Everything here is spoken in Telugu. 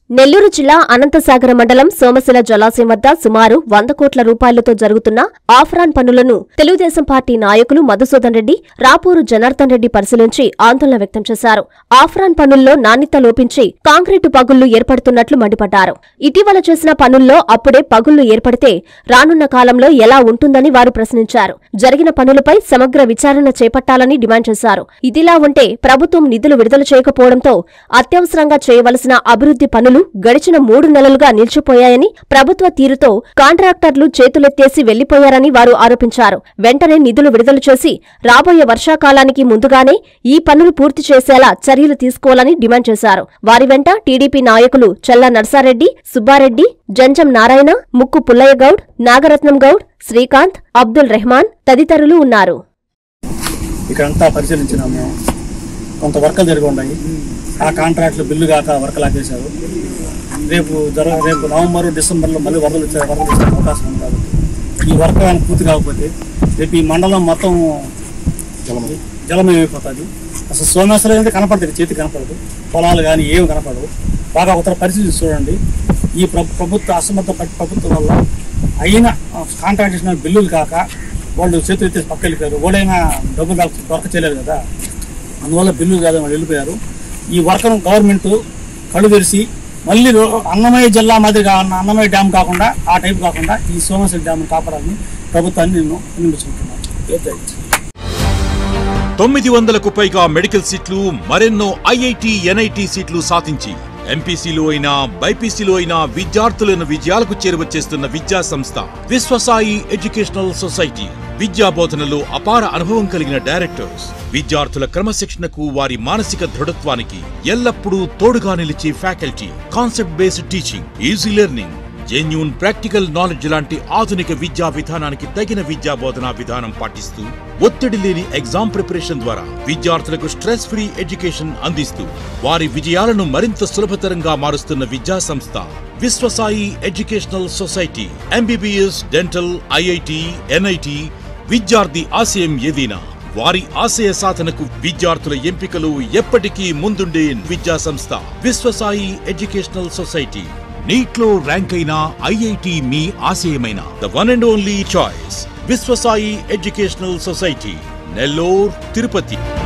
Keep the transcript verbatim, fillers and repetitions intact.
నెల్లూరు జిల్లా అనంతసాగర మండలం సోమశిల జలాశయం వద్ద సుమారు వంద కోట్ల రూపాయలతో జరుగుతున్న ఆఫ్రాన్ పనులను తెలుగుదేశం పార్టీ నాయకులు మధుసూదన్ రెడ్డి, రాపూరు జనార్దన్ రెడ్డి పరిశీలించి ఆందోళన వ్యక్తం చేశారు. ఆఫ్రాన్ పనుల్లో నాణ్యత లోపించి కాంక్రీటు పగుళ్లు ఏర్పడుతున్నట్లు మండిపడ్డారు. ఇటీవల చేసిన పనుల్లో అప్పుడే పగుళ్లు ఏర్పడితే రానున్న కాలంలో ఎలా ఉంటుందని వారు ప్రశ్నించారు. జరిగిన పనులపై సమగ్ర విచారణ చేపట్టాలని డిమాండ్ చేశారు. ఇదిలా ఉంటే ప్రభుత్వం నిధులు విడుదల చేయకపోవడంతో అత్యవసరంగా చేయవలసిన అభివృద్ధి పనులు గడిచిన మూడు నెలలుగా నిలిచిపోయాయని, ప్రభుత్వ తీరుతో కాంట్రాక్టర్లు చేతులెత్తేసి వెళ్లిపోయారని వారు ఆరోపించారు. వెంటనే నిధులు విడుదల చేసి రాబోయే వర్షాకాలానికి ముందుగానే ఈ పనులు పూర్తి చేసేలా చర్యలు తీసుకోవాలని డిమాండ్ చేశారు. వారి వెంట టీడీపీ నాయకులు చల్లా నర్సారెడ్డి, సుబ్బారెడ్డి, జంజం నారాయణ, ముక్కు పుల్లయ్య గౌడ్, నాగరత్నం గౌడ్, శ్రీకాంత్, అబ్దుల్ రెహమాన్ తదితరులు ఉన్నారు. ఇక్కడంతా పరిశీలించినాము. కొంత వర్కలు జరిగి ఉన్నాయి. ఆ కాంట్రాక్టులు బిల్లు కాక వర్కలు ఆపేశారు. రేపు జర రేపు నవంబర్ డిసెంబర్లో మళ్ళీ వరదలు వచ్చే వరదలు వచ్చే అవకాశం ఉంది. కాబట్టి ఈ వర్క్ కానీ పూర్తి కాకపోతే రేపు ఈ మండలం మొత్తం జలం జలమయమైపోతుంది. అసలు సోమేశ్వరం అనేది కనపడుతుంది, చేతి కనపడదు. పొలాలు కానీ ఏమి కనపడవు. బాగా ఒకసారి పరిస్థితి చూడండి. ఈ ప్రభుత్వ అసమర్థ ప్రభుత్వం వల్ల అయిన కాంట్రాక్ట్ ఇచ్చిన బిల్లులు కాక వాళ్ళు చేతులు ఎత్తేసి పక్క వెళ్ళిపోయారు. ఓడైనా డబ్బులు దొరక చేయలేదు కదా, అందువల్ల బిల్లులు కాదని వాళ్ళు వెళ్ళిపోయారు. ఈ వర్కను గవర్నమెంట్ కళ్ళు తెరిచి మళ్ళీ అన్నమయ్య జిల్లా మాదిరిగా ఉన్న అన్నమయ్య డ్యామ్ కాకుండా ఆ టైపు కాకుండా ఈ సోమశిల డ్యామ్ కాపాడాలని ప్రభుత్వాన్ని నేను వినిపించుకుంటున్నాను. తొమ్మిది వందలకు పైగా మెడికల్ సీట్లు, మరెన్నో ఐఐటి, ఎన్ఐటి సీట్లు సాధించి ఎంపీసీలో అయినా బైపీసీలో అయినా విద్యార్థులను విజయాలకు చేరువచేస్తున్న విద్యా సంస్థ విశ్వసాయి ఎడ్యుకేషనల్ సొసైటీ. విద్యా బోధనలో అపార అనుభవం కలిగిన డైరెక్టర్స్ విద్యార్థుల క్రమశిక్షణకు, వారి మానసిక దృఢత్వానికి ఎల్లప్పుడూ తోడుగా నిలిచే faculty, concept based teaching, easy learning, genuine practical knowledge లాంటి ఆధునిక విద్యా విధానానికి తగిన విద్యా బోధనా విధానం పాటిస్తూ ఒత్తిడి లేని ఎగ్జామ్ ప్రిపరేషన్ ద్వారా విద్యార్థులకు స్ట్రెస్ ఫ్రీ ఎడ్యుకేషన్ అందిస్తూ వారి విజయాలను మరింత సులభతరంగా మారుస్తున్న విద్యా సంస్థ Viswasai educational society. MBBS, dental, IIT, NIT విద్యార్థి ఆశయం ఏదైనా వారి ఆశయ సాధనకు విద్యార్థుల ఎంపికలు ఎప్పటికీ ముందుండే విద్యా సంస్థ విశ్వసాయి ఎడ్యుకేషనల్ సొసైటీ. నీట్లో ర్యాంక్ అయిన ఐఐటి మీ ఆశయమైన the one and only choice Viswasai educational society, Nellore, Tirupati.